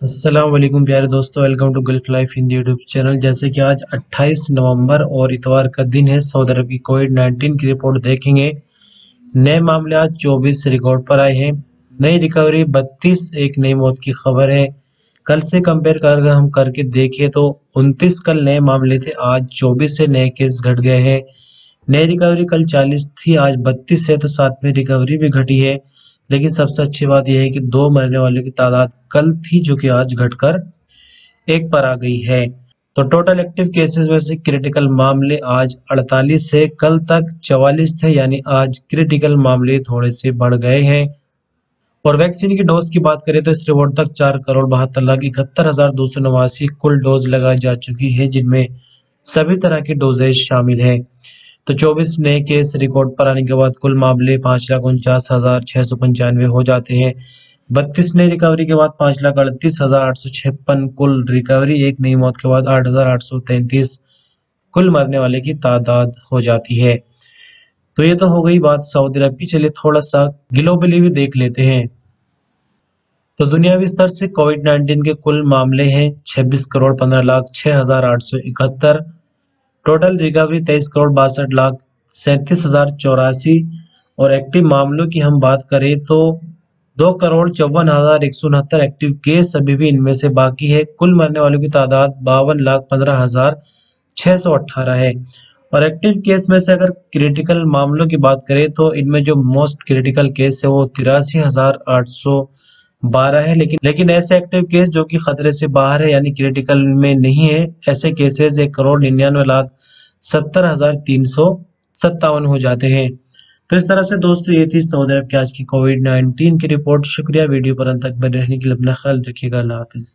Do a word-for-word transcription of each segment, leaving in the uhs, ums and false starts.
अस्सलाम वालेकुम प्यारे दोस्तों, welcome to Gulf life Hindi YouTube channel. जैसे कि आज अट्ठाईस नवंबर और इतवार का दिन है, सऊदी अरब की कोविड नाइन्टीन की रिपोर्ट देखेंगे। नए मामले आज चौबीस रिकॉर्ड पर आए हैं, नई रिकवरी बत्तीस, एक नई मौत की खबर है। कल से कंपेयर कर अगर हम करके देखें तो उनतीस कल नए मामले थे, आज चौबीस से नए केस घट गए हैं। नई रिकवरी कल चालीस थी, आज बत्तीस है, तो साथ में रिकवरी भी घटी है। लेकिन सबसे अच्छी बात यह है कि दो मरने वालों की तादाद कल थी जो कि आज घटकर एक पर आ गई है। तो टोटल एक्टिव केसेस में से क्रिटिकल मामले आज अड़तालीस से कल तक चवालीस थे, यानी आज क्रिटिकल मामले थोड़े से बढ़ गए हैं। और वैक्सीन की डोज की बात करें तो इस रिपोर्ट तक चार करोड़ बहत्तर लाख इकहत्तर हजार दो सौ नवासी कुल डोज लगाई जा चुकी है, जिनमें सभी तरह की डोजेज शामिल है। तो चौबीस नए केस रिकॉर्ड पर आने के बाद कुल मामले पाँच लाख उनचास हजार छह सौ पंचानवे हो जाते हैं। बत्तीस नई रिकवरी के बाद पाँच लाख अड़तीस हजार आठ सौ छप्पन कुल रिकवरी, एक नई मौत के बाद आठ हजार आठ सौ तैंतीस कुल मरने वाले की तादाद हो जाती है। तो ये तो हो गई बात सऊदी अरब की। चलिए थोड़ा सा ग्लोबली भी देख लेते हैं। तो दुनियावी स्तर से कोविड नाइन्टीन के कुल मामले हैं छब्बीस करोड़ पंद्रह लाख छह हजार आठ सौ इकहत्तर। टोटल रिकवरी तेईस करोड़ बासठ लाख सैंतीस हजार चौरासी। और एक्टिव मामलों की हम बात करें तो दो करोड़ चौवन हजार एक सौ उनहत्तर एक्टिव केस अभी भी इनमें से बाकी है। कुल मरने वालों की तादाद बावन लाख पंद्रह हजार छह सौ अट्ठारह है। और एक्टिव केस में से अगर क्रिटिकल मामलों की बात करें तो इनमें जो मोस्ट क्रिटिकल केस है वो तिरासी हजार आठ सौ बारह है। लेकिन लेकिन ऐसे एक्टिव केस जो कि खतरे से बाहर है, यानी क्रिटिकल में नहीं है, ऐसे केसेस एक करोड़ निन्यानवे लाख सत्तर हजार तीन सौ सत्तावन हो जाते हैं। तो इस तरह से दोस्तों ये थी सऊदी अरब की आज की कोविड नाइन्टीन की रिपोर्ट। शुक्रिया वीडियो पर अंत तक बने रहने के लिए। अपना ख्याल रखिएगा। अल्लाह हाफिज।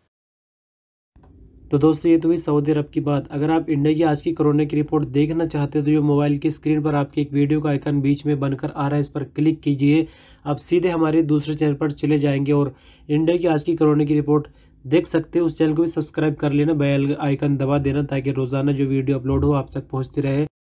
तो दोस्तों ये तो हुई सऊदी अरब की बात। अगर आप इंडिया की आज की कोरोना की रिपोर्ट देखना चाहते हो तो जो मोबाइल की स्क्रीन पर आपके एक वीडियो का आइकन बीच में बनकर आ रहा है, इस पर क्लिक कीजिए। आप सीधे हमारे दूसरे चैनल पर चले जाएंगे और इंडिया की आज की कोरोना की रिपोर्ट देख सकते हो। उस चैनल को भी सब्सक्राइब कर लेना, बेल आइकन दबा देना ताकि रोजाना जो वीडियो अपलोड हो आप तक पहुँचती रहे।